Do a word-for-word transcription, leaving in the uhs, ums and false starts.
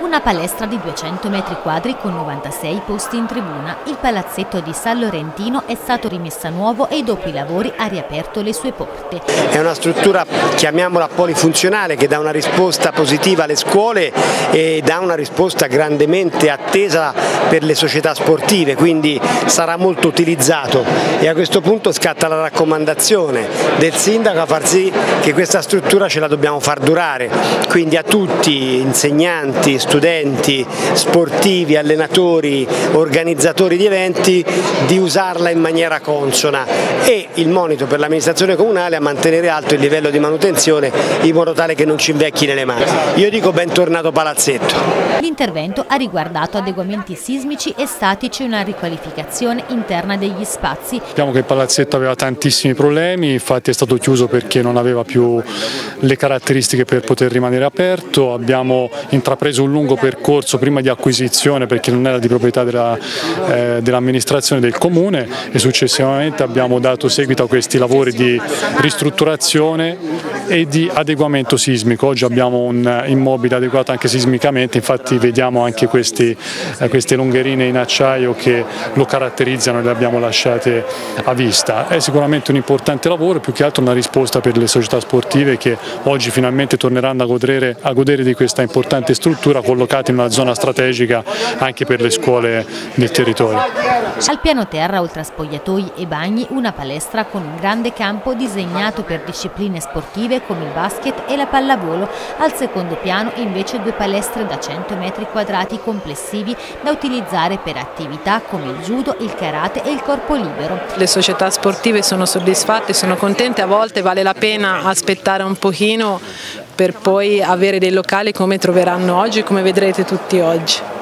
Una palestra di duecento metri quadri con novantasei posti in tribuna. Il palazzetto di San Laurentino è stato rimesso a nuovo e dopo i lavori ha riaperto le sue porte. È una struttura, chiamiamola polifunzionale, che dà una risposta positiva alle scuole e dà una risposta grandemente attesa per le società sportive, quindi sarà molto utilizzato, e a questo punto scatta la raccomandazione del sindaco a far sì che questa struttura ce la dobbiamo far durare, quindi a tutti, insegnanti, studenti, sportivi, allenatori, organizzatori di eventi, di usarla in maniera consona, e il monito per l'amministrazione comunale a mantenere alto il livello di manutenzione in modo tale che non ci invecchi nelle mani. Io dico bentornato palazzetto. L'intervento ha riguardato adeguamenti sismici e statici e una riqualificazione interna degli spazi. Sappiamo che il palazzetto aveva tantissimi problemi, infatti è stato chiuso perché non aveva più le caratteristiche per poter rimanere aperto. Abbiamo intrapreso un lungo percorso prima di acquisizione perché non era di proprietà della, eh, dell'amministrazione del comune, e successivamente abbiamo dato seguito a questi lavori di ristrutturazione e di adeguamento sismico. Oggi abbiamo un immobile adeguato anche sismicamente, infatti vediamo anche questi, eh, queste longherine in acciaio che lo caratterizzano e le abbiamo lasciate a vista. È sicuramente un importante lavoro, più che altro una risposta per le società sportive che oggi finalmente torneranno a godere, a godere di questa importante struttura collocata in una zona strategica anche per le scuole del territorio. Al piano terra, oltre a spogliatoi e bagni, una palestra con un grande campo disegnato per discipline sportive come il basket e la pallavolo. Al secondo piano invece due palestre da cento metri quadrati complessivi da utilizzare per attività come il judo, il karate e il corpo libero. Le società sportive sono soddisfatte, sono contente, a volte vale la pena aspettare un pochino per poi avere dei locali come troveranno oggi, come vedrete tutti oggi.